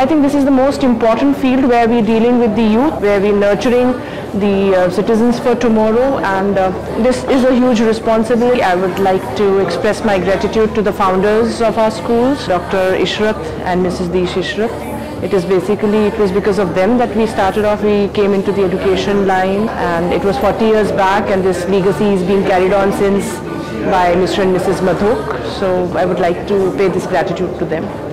I think this is the most important field where we're dealing with the youth, where we're nurturing the citizens for tomorrow, and this is a huge responsibility. I would like to express my gratitude to the founders of our schools, Dr. Ishrat and Mrs. Deesh Ishrat. It was because of them that we started off. We came into the education line, and it was 40 years back, and this legacy is being carried on since by Mr. and Mrs. Madhok. So I would like to pay this gratitude to them.